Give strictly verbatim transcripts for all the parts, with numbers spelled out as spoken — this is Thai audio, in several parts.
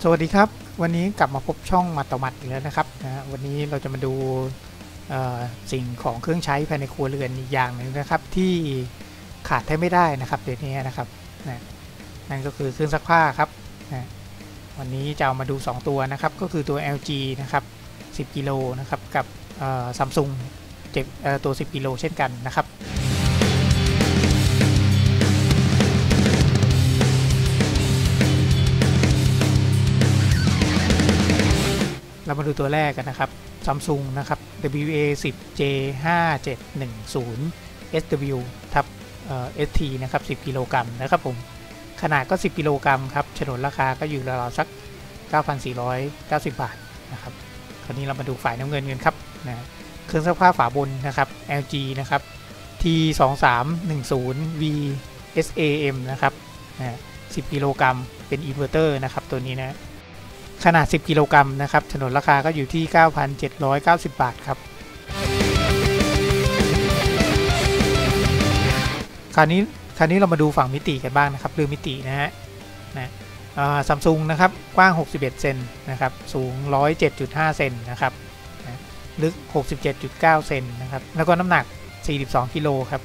สวัสดีครับวันนี้กลับมาพบช่องมัดต่อมัดอีกแล้วนะครับนะวันนี้เราจะมาดูสิ่งของเครื่องใช้ภายในครัวเรือนอีกอย่างหนึ่งนะครับที่ขาดแทบไม่ได้นะครับเดี๋ยวนี้นะครับนะนั่นก็คือเครื่องซักผ้าครับนะวันนี้จะเอามาดูสองตัวนะครับก็คือตัว แอล จี นะครับสิบกิโลนะครับกับ Samsung เจ็ดตัวสิบกิโลเช่นกันนะครับเรามาดูตัวแรกกันนะครับ Samsung นะครับ ดับเบิลยู เอ สิบ เจ ห้าเจ็ดหนึ่งศูนย์ เอส ดับเบิลยู ทับ เอส ที นะครับสิบกิโลกรัมนะครับผมขนาดก็สิบกิโลกรัมครับฉนวนราคาก็อยู่ราวๆสัก เก้าพันสี่ร้อยเก้าสิบ บาทนะครับคราวนี้เรามาดูฝ่ายน้ำเงินกันครับนะเครื่องซักผ้าฝาบนนะครับ แอล จี นะครับ ที สองสามหนึ่งศูนย์ วี เอส เอ เอ็ม นะครับนะสิบกิโลกรัมเป็นอินเวอร์เตอร์นะครับตัวนี้นะขนาดสิบกิโลกรัมนะครับฉนวนราคาก็อยู่ที่ เก้าพันเจ็ดร้อยเก้าสิบ บาทครับคราวนี้คราวนี้เรามาดูฝั่งมิติกันบ้างนะครับเรื่องมิตินะฮะนะซัมซุงนะครับกว้างหกสิบเอ็ดเซนนะครับสูง หนึ่งร้อยเจ็ดจุดห้า เซนนะครับนะลึก หกสิบเจ็ดจุดเก้า เซนนะครับแล้วก็น้ำหนักสี่สิบสองกิโลครับ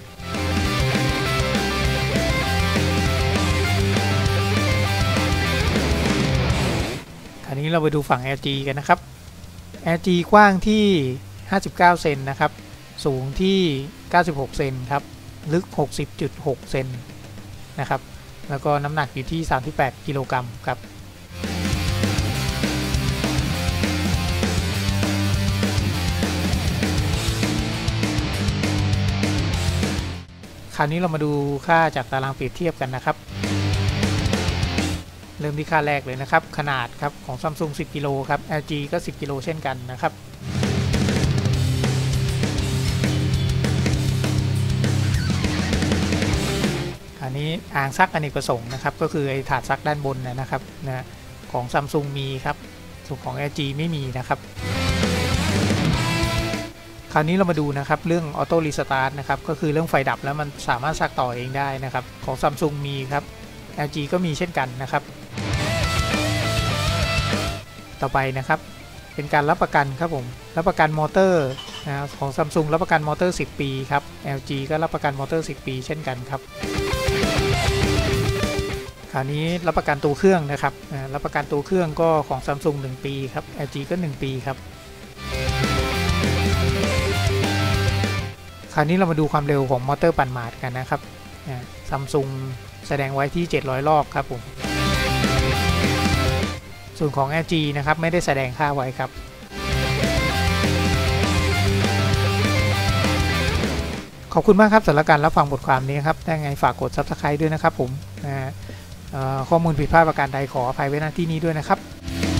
คราวนี้เราไปดูฝั่ง แอล จี กันนะครับ แอล จี กว้างที่ห้าสิบเก้าเซนนะครับสูงที่เก้าสิบหกเซนครับลึก หกสิบจุดหก เซนนะครับแล้วก็น้ำหนักอยู่ที่สามสิบแปดกิโลกรัมครับคราวนี้เรามาดูค่าจากตารางเปรียบเทียบกันนะครับเริ่มที่ค่าแรกเลยนะครับขนาดครับของ Samsung สิบกิโลครับ แอล จี ก็สิบกิโลเช่นกันนะครับอันนี้อ่างซักอเนกประสงค์นะครับก็คือไอ้ถาดซักด้านบนนะครับนะของ Samsung มีครับส่วนของ แอล จี ไม่มีนะครับคราวนี้เรามาดูนะครับเรื่องออโต้รีสตาร์ทนะครับก็คือเรื่องไฟดับแล้วมันสามารถซักต่อเองได้นะครับของ Samsung มีครับ แอล จี ก็มีเช่นกันนะครับต่อไปนะครับเป็นการรับประกันครับผมรับประกันมอเตอร์นะของ Samsung รับประกันมอเตอร์สิบปีครับ แอล จี ก็รับประกันมอเตอร์สิบปีเช่นกันครับคราวนี้รับประกันตัวเครื่องนะครับรับประกันตัวเครื่องก็ของ Samsung หนึ่งปีครับ แอล จี ก็หนึ่งปีครับคราวนี้เรามาดูความเร็วของมอเตอร์ปั่นหมาดกันนะครับ Samsung แสดงไว้ที่เจ็ดร้อยรอบครับผมส่วนของ แอล จี นะครับไม่ได้แสดงค่าไว้ครับขอบคุณมากครับสำหรับการรับฟังบทความนี้ครับถ้าไงฝากกด ซับสไครบ์ ด้วยนะครับผมข้อมูลผิดพลาดประการใดขออภัยไว้ณที่นี้ด้วยนะครับ